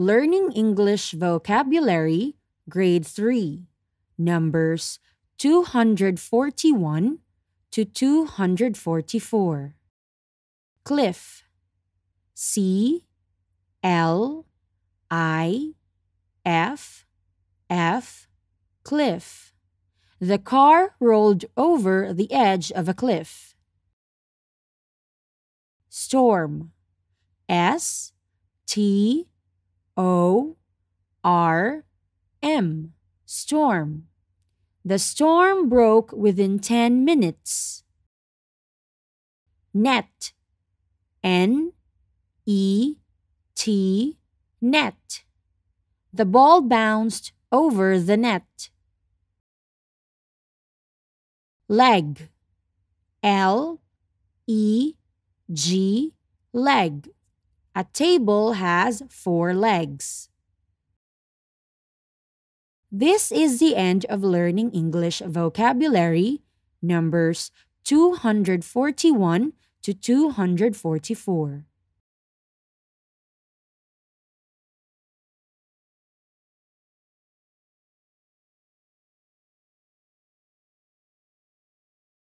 Learning English Vocabulary, Grade 3, numbers 241 to 244. Cliff. C-L-I-F-F, cliff. The car rolled over the edge of a cliff. Storm. S-T-O-R-M, storm. The storm broke within 10 minutes. Net. N-E-T, net. The ball bounced over the net. Leg. L-E-G, leg. A table has 4 legs. This is the end of learning English vocabulary, numbers 241 to 244.